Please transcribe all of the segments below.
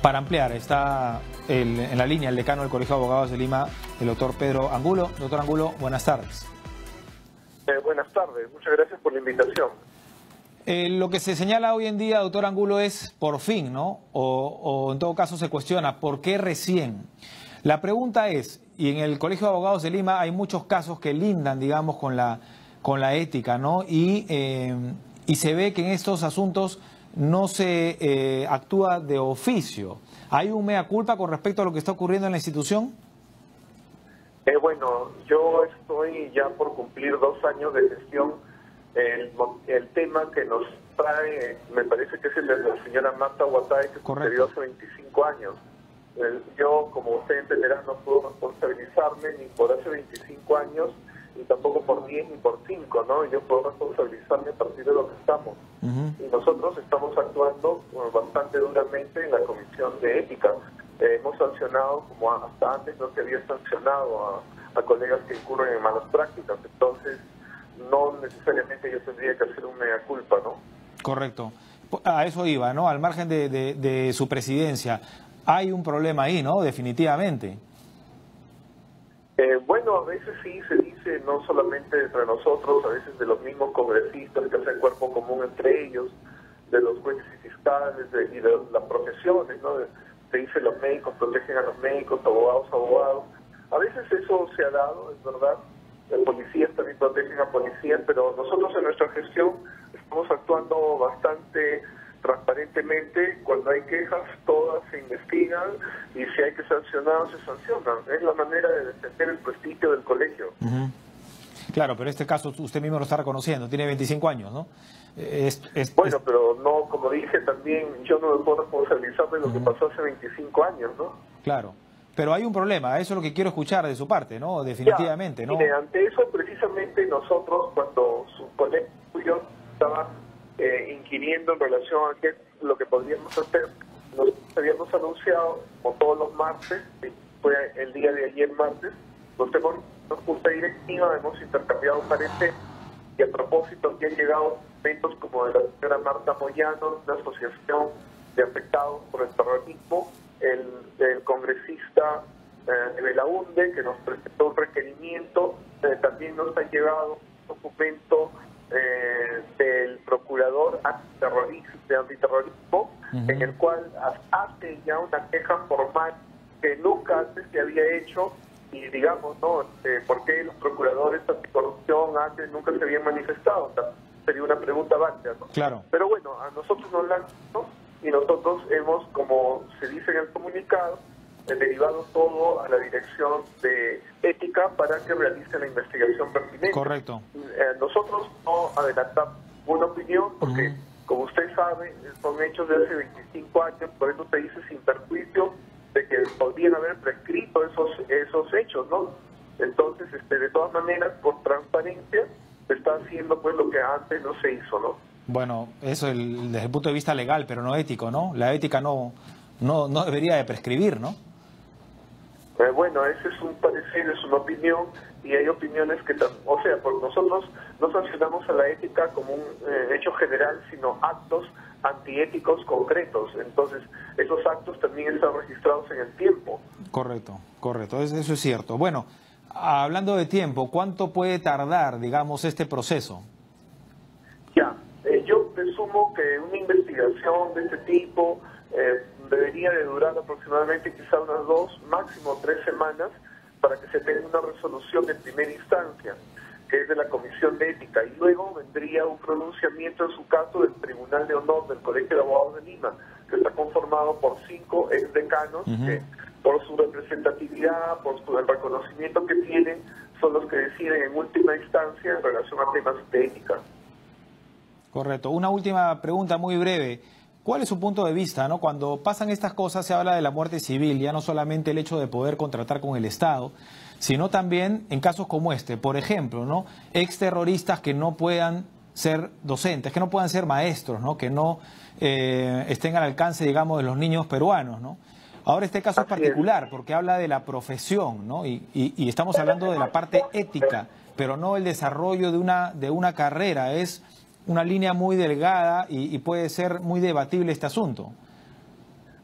Para ampliar, está en la línea el decano del Colegio de Abogados de Lima, el doctor Pedro Angulo. Doctor Angulo, buenas tardes. Buenas tardes, muchas gracias por la invitación. Lo que se señala hoy en día, doctor Angulo, es por fin, ¿no? O en todo caso se cuestiona, ¿por qué recién? La pregunta es, y en el Colegio de Abogados de Lima hay muchos casos que lindan, digamos, con la ética, ¿no? Y se ve que en estos asuntos no se actúa de oficio. ¿Hay un mea culpa con respecto a lo que está ocurriendo en la institución? Bueno, yo estoy ya por cumplir 2 años de gestión. El tema que nos trae, me parece que es el de la señora Marta Huatay, que sucedió hace 25 años. Yo, como usted entenderá, no puedo responsabilizarme ni por hace 25 años, ni tampoco por 10 ni por 5, ¿no? Yo puedo responsabilizarme a partir de lo que estamos. Y nosotros estamos actuando bastante duramente en la Comisión de Ética. Hemos sancionado, como hasta antes no se había sancionado a colegas que incurren en malas prácticas. Entonces, no necesariamente yo tendría que hacer un mea culpa, ¿no? Correcto. A eso iba, ¿no? Al margen de su presidencia. Hay un problema ahí, ¿no? Definitivamente. Bueno, a veces sí se dice, no solamente entre nosotros, a veces de los mismos congresistas que hacen cuerpo común entre ellos, de los jueces y fiscales y de las profesiones, ¿no? Se dice los médicos protegen a los médicos, abogados. A veces eso se ha dado, es verdad. Policías también protegen a policías, pero nosotros en nuestra gestión estamos actuando bastante transparentemente. Cuando hay quejas, todas se investigan y si hay que sancionar, se sancionan. Es la manera de defender el prestigio del colegio. Claro, pero este caso usted mismo lo está reconociendo, tiene 25 años, ¿no? Bueno, pero no, como dije también, yo no me puedo responsabilizar de lo que pasó hace 25 años, ¿no? Claro, pero hay un problema, eso es lo que quiero escuchar de su parte, ¿no? Definitivamente, ¿no? Mire, ante eso precisamente nosotros, cuando su colegio estaba inquiriendo en relación a lo que podríamos hacer, nos habíamos anunciado, como todos los martes, fue el día de ayer martes, nos hemos junta directiva, hemos intercambiado parecer y a propósito que han llegado eventos como de la señora Marta Moyano, una asociación de afectados por el terrorismo, el congresista de Belaunde, que nos presentó un requerimiento. También nos ha llegado un documento del procurador de antiterrorismo, en el cual hace ya una queja formal que nunca antes se había hecho, y digamos, ¿no? ¿Por qué los procuradores anticorrupción antes nunca se habían manifestado? Sería una pregunta válida, ¿no? Claro. Pero bueno, a nosotros nos la han hecho y nosotros hemos, como se dice en el comunicado, derivado todo a la Dirección de Ética para que realice la investigación pertinente. Correcto. Nosotros no adelantamos una opinión porque, como usted sabe, son hechos de hace 25 años, por eso se dice sin perjuicio de que podrían haber prescrito esos hechos, ¿no? Entonces, de todas maneras, por transparencia, se está haciendo pues lo que antes no se hizo, ¿no? Bueno, eso desde el punto de vista legal, pero no ético, ¿no? La ética no debería de prescribir, ¿no? Bueno, ese es un parecer, es una opinión, y hay opiniones que, o sea, porque nosotros no sancionamos a la ética como un hecho general, sino actos antiéticos concretos. Entonces, esos actos también están registrados en el tiempo. Correcto, eso es cierto. Bueno, hablando de tiempo, ¿cuánto puede tardar, digamos, este proceso? Yo presumo que una investigación de este tipo debería de durar aproximadamente quizá unas 2, máximo 3 semanas para que se tenga una resolución en primera instancia, que es de la Comisión de Ética, y luego vendría un pronunciamiento en su caso del Tribunal de Honor del Colegio de Abogados de Lima, que está conformado por 5 exdecanos que por su representatividad, por el reconocimiento que tienen, son los que deciden en última instancia en relación a temas de ética. Correcto. Una última pregunta muy breve. ¿Cuál es su punto de vista, ¿no? Cuando pasan estas cosas se habla de la muerte civil, ya no solamente el hecho de poder contratar con el Estado, sino también en casos como este, por ejemplo, ¿no? Exterroristas que no puedan ser docentes, que no puedan ser maestros, ¿no? Que no estén al alcance, digamos, de los niños peruanos, ¿no? Ahora este caso es particular porque habla de la profesión, ¿no? Y estamos hablando de la parte ética, pero no el desarrollo de una carrera. Es una línea muy delgada y puede ser muy debatible este asunto.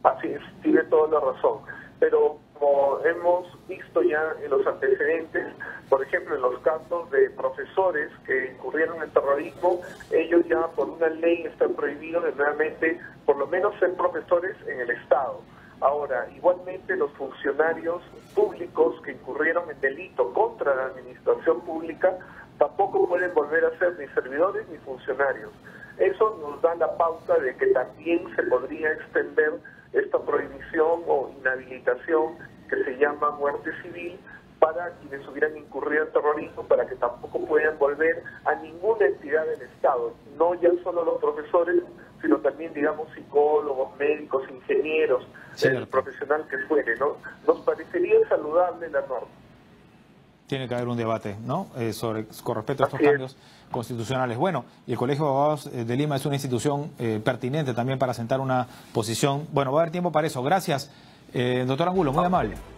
Así es, tiene toda la razón. Pero como hemos visto ya en los antecedentes, por ejemplo, en los casos de profesores que incurrieron en terrorismo, ellos ya por una ley están prohibidos de nuevamente, por lo menos, ser profesores en el Estado. Ahora, igualmente los funcionarios públicos que incurrieron en delito contra la administración pública tampoco pueden volver a ser ni servidores ni funcionarios. Eso nos da la pauta de que también se podría extender esta prohibición o inhabilitación que se llama muerte civil para quienes hubieran incurrido en terrorismo, para que tampoco puedan volver a ninguna entidad del Estado, no ya solo los profesores, sino también, digamos, psicólogos, médicos, ingenieros, el profesional que fuere, ¿no? Nos parecería saludable la norma. Tiene que haber un debate, ¿no? Con respecto a estos cambios constitucionales. Bueno, y el Colegio de Abogados de Lima es una institución pertinente también para sentar una posición. Bueno, va a haber tiempo para eso. Gracias, doctor Angulo, muy amable.